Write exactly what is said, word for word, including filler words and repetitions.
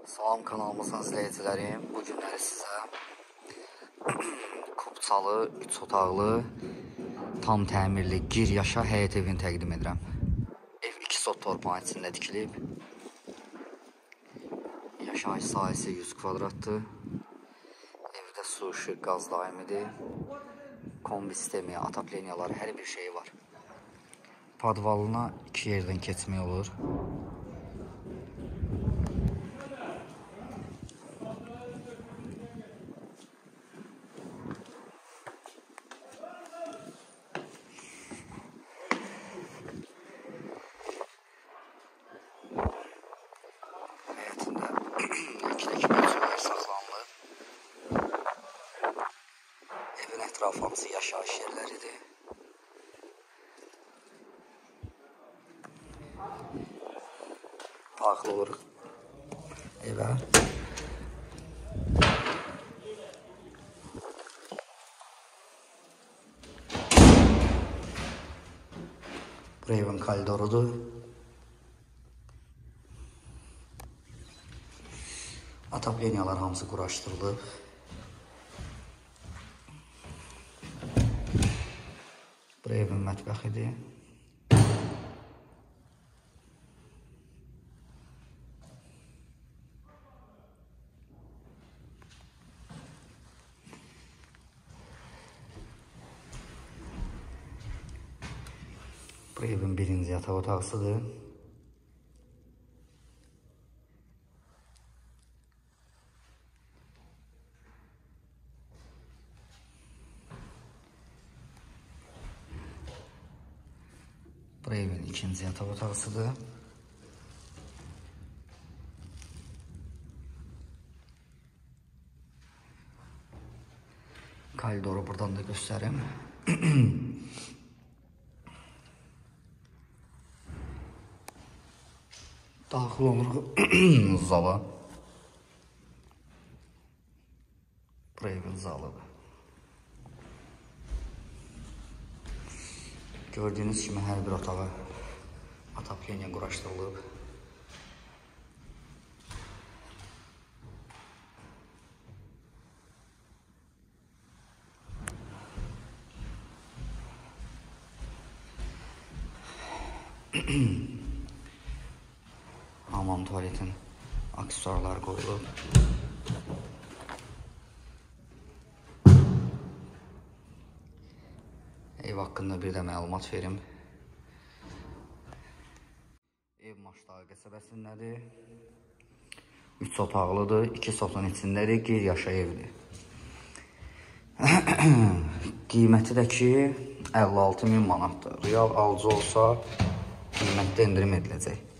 Salam kanalımızın izləyicilərim. Bu günləri sizə Kupçalı, üç otaqlı, tam təmirli, gir yaşa həyət evini təqdim edirəm. Ev iki sot torpağın içində dikilib. Yaşayış sahəsi yüz kvadratdır. Evdə su, işıq, qaz daimidir. Kombi sistemi, ataplenyaları, hər bir şey var. Podvalına iki yerdən keçmək olur. Həyətində ikidəki bölçələr saxlanılır. Evin ətrafı hamısı yaşayış yerləridir. Daxil oluruq evə. Bu evin koridorudur. Ataplenyalar hamısı quraşdırılıb. Bu evin mətbəxidir. Bu evin birinci yataq otağısıdır. Bu evin ikinci yataq otağısıdır. Koridoru buradan da göstərim. Daxil oluruq zala. Bu evin zalıdır. Gördüyünüz kimi hər bir otağa atapleniya quraşdırılıb. Hamam tuvaletin aksesuarları qoyulub. Ev haqqında bir də məlumat verim. Ev Maçdağı qəsəbəsindədir. üç otaqlıdır, iki sotun içindədir, qeyri yaşa evdir. Qiyməti də ki əlli altı min manatdır. Real alıcı olsa qiymətdə endirim ediləcək.